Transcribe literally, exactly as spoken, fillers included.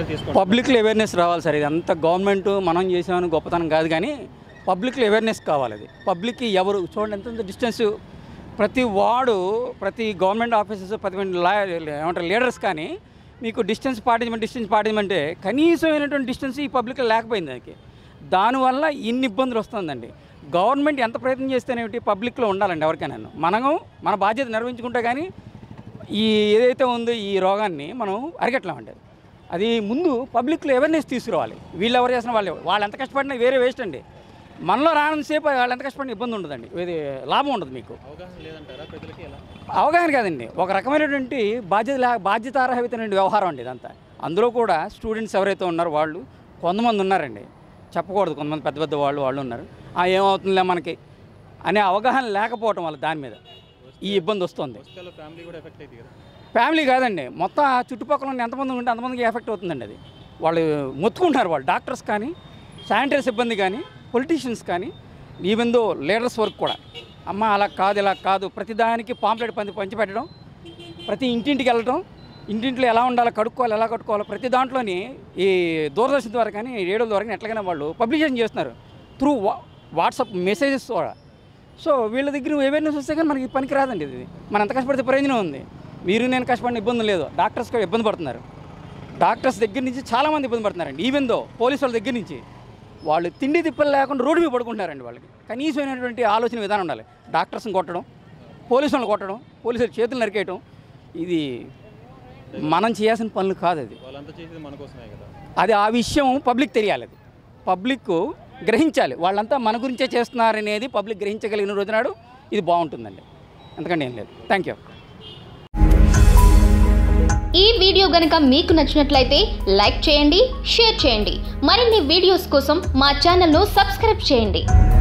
తీసుకుంటారు? పబ్లిక్లో అవేర్నెస్ రావాలి సార్. ఇది అంతా గవర్నమెంట్ మనం చేసామని గొప్పతనం కాదు, కానీ పబ్లిక్లో అవేర్నెస్ కావాలి. అది పబ్లిక్కి ఎవరు చూడండి ఎంత డిస్టెన్స్, ప్రతి వార్డు ప్రతి గవర్నమెంట్ ఆఫీసర్స్ ప్రతి ఏమంటారు లీడర్స్ కానీ మీకు డిస్టెన్స్ పాటించమంటే డిస్టెన్స్ పాటించమంటే కనీసమైనటువంటి డిస్టెన్స్ ఈ పబ్లిక్లో లేకపోయింది. దానికి దానివల్ల ఇన్ని ఇబ్బందులు వస్తుందండి. గవర్నమెంట్ ఎంత ప్రయత్నం చేస్తేనేమిటి పబ్లిక్లో ఉండాలండి ఎవరికైనా. మనము మన బాధ్యత నిర్వహించుకుంటే కానీ ఈ ఏదైతే ఉందో ఈ రోగాన్ని మనం అరికట్టలేమండి. అది ముందు పబ్లిక్లో అవేర్నెస్ తీసుకురావాలి. వీళ్ళు ఎవరు చేసిన వాళ్ళు వాళ్ళు ఎంత కష్టపడినా వేరే వేస్ట్ అండి. మనలో రానంతసేపు వాళ్ళు ఎంత కష్టపడిన ఇబ్బంది ఉండదండి, ఇది లాభం ఉండదు. మీకు అవగాహన లేదంటారా ప్రజలకి? ఎలా అవగాహన కాదండి, ఒక రకమైనటువంటి బాధ్యత బాధ్యతారహితమైన వ్యవహారం అండి ఇదంతా. అందులో కూడా స్టూడెంట్స్ ఎవరైతే ఉన్నారో వాళ్ళు కొంతమంది ఉన్నారండి, చెప్పకూడదు, కొంతమంది పెద్ద పెద్ద వాళ్ళు వాళ్ళు ఉన్నారు. ఆ ఏమవుతుందిలే మనకి అనే అవగాహన లేకపోవటం వల్ల దాని మీద ఈ ఇబ్బంది వస్తుంది. ఫ్యామిలీ కూడా ఎఫెక్ట్ అవుతుంది కదా? ఫ్యామిలీ కాదండి, మొత్తం చుట్టుపక్కల ఉన్న ఎంతమంది ఉంటే అంతమందికి ఎఫెక్ట్ అవుతుందండి. అది వాళ్ళు మొత్తుకుంటున్నారు, వాళ్ళు డాక్టర్స్ కానీ శానిటరీ సిబ్బంది కానీ పొలిటీషియన్స్ కానీ ఈవెన్ దో లీడర్స్ వర్క్ కూడా. అమ్మ అలా కాదు ఇలా కాదు, ప్రతిదానికి పాంప్లెట్ పంచి పంచిపెట్టడం, ప్రతి ఇంటింటికి వెళ్ళడం, ఇంటింట్లో ఎలా ఉండాలో కడుక్కోవాలి ఎలా కడుక్కోవాలో ప్రతి దాంట్లోని ఈ దూరదర్శన్ ద్వారా కానీ రేడియో ద్వారా కానీ ఎట్లాగైనా వాళ్ళు పబ్లికేషన్ చేస్తున్నారు త్రూ వా వాట్సాప్ మెసేజెస్ ద్వారా. సో వీళ్ళ దగ్గర అవేర్నెస్ వస్తే కానీ మనకి పనికి రాదండి. ఇది మనం ఎంత కష్టపడితే ప్రయోజనం ఉంది. మీరు నేను కష్టపడిన ఇబ్బంది లేదు, డాక్టర్స్ కూడా ఇబ్బంది పడుతున్నారు. డాక్టర్స్ దగ్గర నుంచి చాలామంది ఇబ్బంది పడుతున్నారండి. ఈవెన్ దో పోలీసు వాళ్ళ దగ్గర నుంచి వాళ్ళు తిండి తిప్పలు లేకుండా రోడ్డు మీద పడుకుంటున్నారండి. వాళ్ళకి కనీసమైనటువంటి ఆలోచన విధానం ఉండాలి. డాక్టర్స్ని కొట్టడం, పోలీసు వాళ్ళని కొట్టడం, పోలీసులు చేతులు నరికేయటం, ఇది మనం చేయాల్సిన పనులు కాదు. అది వాళ్ళంతా చేసేది మన కోసమే కదా. అది ఆ విషయం పబ్లిక్ తెలియాలి, అది పబ్లిక్ గ్రహించాలి. వాళ్ళంతా మన గురించే చేస్తున్నారనేది పబ్లిక్ గ్రహించగలిగిన రోజునాడు ఇది బాగుంటుందండి. ఎందుకంటే ఏం లేదు. Thank you. ఈ వీడియో గనుక మీకు నచ్చినట్లయితే లైక్ చేయండి, షేర్ చేయండి. మరిన్ని వీడియోస్ కోసం మా ఛానల్ను సబ్స్క్రైబ్ చేయండి.